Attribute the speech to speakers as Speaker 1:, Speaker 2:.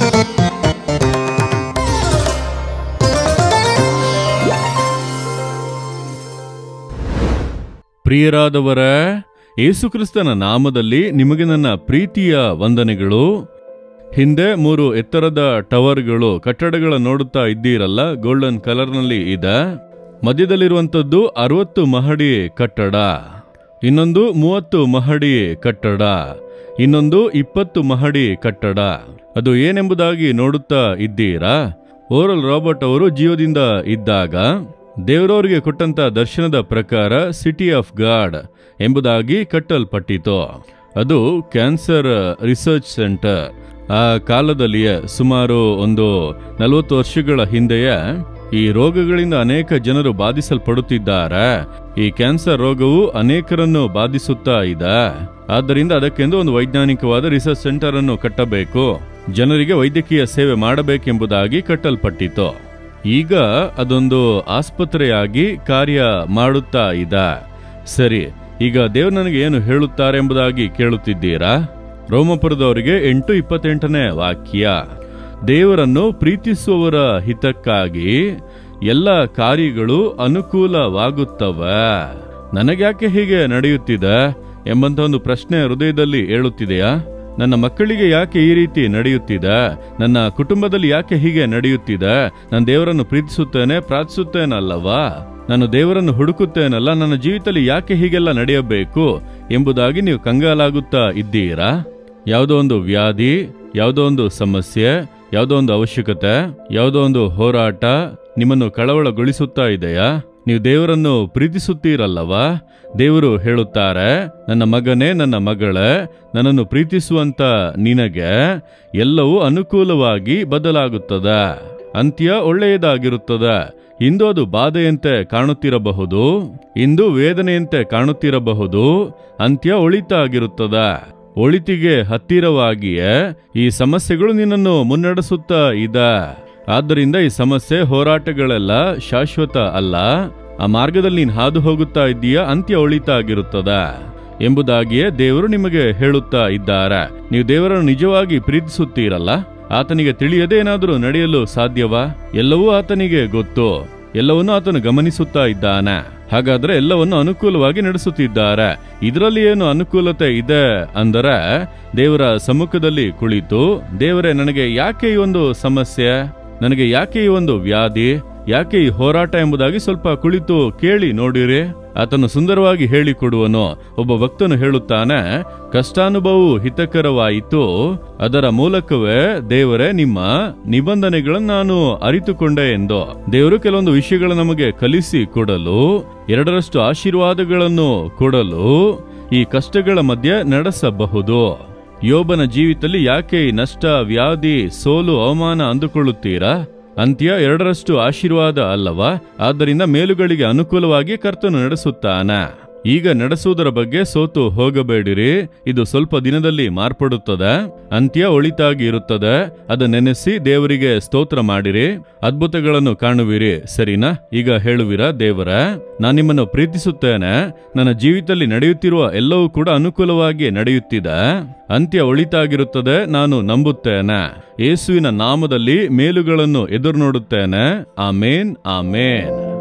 Speaker 1: ಪ್ರಿಯರಾದವರೇ, ಯೇಸುಕ್ರಿಸ್ತನ ನಾಮದಲ್ಲಿ ನಿಮಗೆ ನನ್ನ ಪ್ರೀತಿಯ ವಂದನೆಗಳು. ಹಿಂದೆ 3 ಎತ್ತರದ ಟವರ್ಗಳು, ಕಟ್ಟಡಗಳ ನೋಡುತ್ತಾ ಇದ್ದೀರಲ್ಲ, ಗೋಲ್ಡನ್ ಕಲರ್ನಲ್ಲಿ ಇದೆ. ಮಧ್ಯದಲ್ಲಿರುವಂಥದ್ದು 60 ಮಹಡಿ ಕಟ್ಟಡ, ಇನ್ನೊಂದು 30 ಮಹಡಿ ಕಟ್ಟಡ, ಇನ್ನೊಂದು 20 ಮಹಡಿ ಕಟ್ಟಡ. ಅದು ಏನೆಂಬುದಾಗಿ ನೋಡುತ್ತಾ ಇದ್ದೀರಾ? ಓರಲ್ ರಾಬರ್ಟ್ ಅವರು ಜೀವದಿಂದ ಇದ್ದಾಗ ದೇವರವರಿಗೆ ಕೊಟ್ಟಂತ ದರ್ಶನದ ಪ್ರಕಾರ ಸಿಟಿ ಆಫ್ ಗಾಡ್ ಎಂಬುದಾಗಿ ಕಟ್ಟಲ್ಪಟ್ಟಿತು. ಅದು ಕ್ಯಾನ್ಸರ್ ರಿಸರ್ಚ್ ಸೆಂಟರ್. ಆ ಕಾಲದಲ್ಲಿಯೇ ಸುಮಾರು ಒಂದು 40 ವರ್ಷಗಳ ಹಿಂದೆಯೇ ಈ ರೋಗಗಳಿಂದ ಅನೇಕ ಜನರು ಬಾಧಿಸಲ್ಪಡುತ್ತಿದ್ದಾರೆ. ಈ ಕ್ಯಾನ್ಸರ್ ರೋಗವು ಅನೇಕರನ್ನು ಬಾಧಿಸುತ್ತಾ ಇದೆ. ಆದ್ದರಿಂದ ಅದಕ್ಕೆಂದು ಒಂದು ವೈಜ್ಞಾನಿಕವಾದ ರಿಸರ್ಚ್ ಸೆಂಟರ್ ಅನ್ನು ಕಟ್ಟಬೇಕು, ಜನರಿಗೆ ವೈದ್ಯಕೀಯ ಸೇವೆ ಮಾಡಬೇಕೆಂಬುದಾಗಿ ಕಟ್ಟಲ್ಪಟ್ಟಿತು. ಈಗ ಅದೊಂದು ಆಸ್ಪತ್ರೆಯಾಗಿ ಕಾರ್ಯ ಮಾಡುತ್ತಾ ಇದೆ. ಸರಿ, ಈಗ ದೇವರು ನನಗೆ ಏನು ಹೇಳುತ್ತಾರೆ ಎಂಬುದಾಗಿ ಕೇಳುತ್ತಿದ್ದೀರಾ? ರೋಮಪುರದವರಿಗೆ 8:28 ವಾಕ್ಯ. ದೇವರನ್ನು ಪ್ರೀತಿಸುವವರ ಹಿತಕ್ಕಾಗಿ ಎಲ್ಲ ಕಾರ್ಯಗಳು ಅನುಕೂಲವಾಗುತ್ತವೆ. ನನಗ್ಯಾಕೆ ಹೀಗೆ ನಡೆಯುತ್ತಿದೆ ಎಂಬಂತ ಒಂದು ಪ್ರಶ್ನೆ ಹೃದಯದಲ್ಲಿ ಏಳುತ್ತಿದೆಯಾ? ನನ್ನ ಮಕ್ಕಳಿಗೆ ಯಾಕೆ ಈ ರೀತಿ ನಡೆಯುತ್ತಿದೆ? ನನ್ನ ಕುಟುಂಬದಲ್ಲಿ ಯಾಕೆ ಹೀಗೆ ನಡೆಯುತ್ತಿದೆ? ನಾನು ದೇವರನ್ನು ಪ್ರೀತಿಸುತ್ತೇನೆ, ಪ್ರಾರ್ಥಿಸುತ್ತೇನಲ್ಲವಾ? ನಾನು ದೇವರನ್ನು ಹುಡುಕುತ್ತೇನಲ್ಲ, ನನ್ನ ಜೀವಿತದಲ್ಲಿ ಯಾಕೆ ಹೀಗೆಲ್ಲ ನಡೆಯಬೇಕು ಎಂಬುದಾಗಿ ನೀವು ಕಂಗಾಲಾಗುತ್ತಾ ಇದ್ದೀರಾ? ಯಾವುದೋ ಒಂದು ವ್ಯಾಧಿ, ಯಾವುದೋ ಒಂದು ಸಮಸ್ಯೆ, ಯಾವುದೋ ಒಂದು ಅವಶ್ಯಕತೆ, ಯಾವುದೋ ಒಂದು ಹೋರಾಟ ನಿಮ್ಮನ್ನು ಕಳವಳಗೊಳಿಸುತ್ತಾ ಇದೆಯಾ? ನೀವು ದೇವರನ್ನು ಪ್ರೀತಿಸುತ್ತೀರಲ್ಲವಾ? ದೇವರು ಹೇಳುತ್ತಾರೆ, ನನ್ನ ಮಗನೇ, ನನ್ನ ಮಗಳೇ, ನನ್ನನ್ನು ಪ್ರೀತಿಸುವಂತ ನಿನಗೆ ಎಲ್ಲವೂ ಅನುಕೂಲವಾಗಿ ಬದಲಾಗುತ್ತದೆ. ಅಂತ್ಯ ಒಳ್ಳೆಯದಾಗಿರುತ್ತದೆ. ಇಂದು ಅದು ಬಾಧೆಯಂತೆ ಕಾಣುತ್ತಿರಬಹುದು, ಇಂದು ವೇದನೆಯಂತೆ ಕಾಣುತ್ತಿರಬಹುದು, ಅಂತ್ಯ ಒಳಿತಾಗಿರುತ್ತದೆ. ಒಳಿತಿಗೆ ಹತ್ತಿರವಾಗಿಯೇ ಈ ಸಮಸ್ಯೆಗಳು ನಿನ್ನನ್ನು ಮುನ್ನಡೆಸುತ್ತಾ ಇದೆ. ಆದ್ದರಿಂದ ಈ ಸಮಸ್ಯೆ, ಹೋರಾಟಗಳೆಲ್ಲ ಶಾಶ್ವತ ಅಲ್ಲ. ಆ ಮಾರ್ಗದಲ್ಲಿ ನೀನು ಹಾದು ಹೋಗುತ್ತಾ ಇದ್ದೀಯಾ, ಅಂತ್ಯ ಒಳಿತಾಗಿರುತ್ತದೆ ಎಂಬುದಾಗಿಯೇ ದೇವರು ನಿಮಗೆ ಹೇಳುತ್ತಾ ಇದ್ದಾರೆ. ನೀವು ದೇವರನ್ನು ನಿಜವಾಗಿ ಪ್ರೀತಿಸುತ್ತೀರಲ್ಲ, ಆತನಿಗೆ ತಿಳಿಯದೆ ಏನಾದರೂ ನಡೆಯಲು ಸಾಧ್ಯವಾ? ಎಲ್ಲವೂ ಆತನಿಗೆ ಗೊತ್ತು, ಎಲ್ಲವನ್ನೂ ಆತನು ಗಮನಿಸುತ್ತಾ ಇದ್ದಾನೆ. ಹಾಗಾದ್ರೆ ಎಲ್ಲವನ್ನು ಅನುಕೂಲವಾಗಿ ನಡೆಸುತ್ತಿದ್ದಾರೆ. ಇದರಲ್ಲಿ ಏನು ಅನುಕೂಲತೆ ಇದೆ ಅಂದರೆ, ದೇವರ ಸಮ್ಮುಖದಲ್ಲಿ ಕುಳಿತು, ದೇವರೇ, ನನಗೆ ಯಾಕೆ ಈ ಒಂದು ಸಮಸ್ಯೆ, ನನಗೆ ಯಾಕೆ ಈ ಒಂದು ವ್ಯಾಧಿ, ಯಾಕೆ ಈ ಹೋರಾಟ ಎಂಬುದಾಗಿ ಸ್ವಲ್ಪ ಕುಳಿತು ಕೇಳಿ ನೋಡಿರಿ, ಆತನು ಸುಂದರವಾಗಿ ಹೇಳಿಕೊಡುವನು. ಒಬ್ಬ ಭಕ್ತನು ಹೇಳುತ್ತಾನೆ, ಕಷ್ಟಾನುಭವವು ಹಿತಕರವಾಯಿತು, ಅದರ ಮೂಲಕವೇ ದೇವರೇ ನಿಮ್ಮ ನಿಬಂಧನೆಗಳನ್ನು ನಾನು ಅರಿತುಕೊಂಡೆ ಎಂದು. ದೇವರು ಕೆಲವೊಂದು ವಿಷಯಗಳನ್ನು ನಮಗೆ ಕಲಿಸಿ ಕೊಡಲು, 2ರಷ್ಟು ಆಶೀರ್ವಾದಗಳನ್ನು ಕೊಡಲು ಈ ಕಷ್ಟಗಳ ಮಧ್ಯೆ ನಡೆಸಬಹುದು. ಯೋಬನ ಜೀವಿತದಲ್ಲಿ ಯಾಕೆ ಈ ನಷ್ಟ, ವ್ಯಾಧಿ, ಸೋಲು, ಅವಮಾನ ಅಂದುಕೊಳ್ಳುತ್ತೀರಾ? ಅಂತ್ಯ 2ರಷ್ಟು ಆಶೀರ್ವಾದ ಅಲ್ಲವಾ? ಆದ್ದರಿಂದ ಮೇಲುಗಳಿಗೆ ಅನುಕೂಲವಾಗಿ ಕರ್ತನು ನಡೆಸುತ್ತಾನೆ. ಈಗ ನಡೆಸುವುದರ ಬಗ್ಗೆ ಸೋತು ಹೋಗಬೇಡಿರಿ. ಇದು ಸ್ವಲ್ಪ ದಿನದಲ್ಲಿ ಮಾರ್ಪಡುತ್ತದೆ, ಅಂತ್ಯ ಒಳಿತಾಗಿ ಇರುತ್ತದೆ. ಅದನ್ನೆನೆಸಿ ದೇವರಿಗೆ ಸ್ತೋತ್ರ ಮಾಡಿರಿ, ಅದ್ಭುತಗಳನ್ನು ಕಾಣುವಿರಿ. ಸರಿನಾ? ಈಗ ಹೇಳುವಿರಾ, ದೇವರೇ, ನಾನು ನಿಮ್ಮನ್ನು ಪ್ರೀತಿಸುತ್ತೇನೆ, ನನ್ನ ಜೀವಿತದಲ್ಲಿ ನಡೆಯುತ್ತಿರುವ ಎಲ್ಲವೂ ಕೂಡ ಅನುಕೂಲವಾಗಿ ನಡೆಯುತ್ತಿದೆ, ಅಂತ್ಯ ಒಳಿತಾಗಿರುತ್ತದೆ, ನಾನು ನಂಬುತ್ತೇನೆ. ಯೇಸುವಿನ ನಾಮದಲ್ಲಿ ಮೇಲುಗಳನ್ನು ಎದುರು ನೋಡುತ್ತೇನೆ. ಆಮೇನ್, ಆಮೇನ್.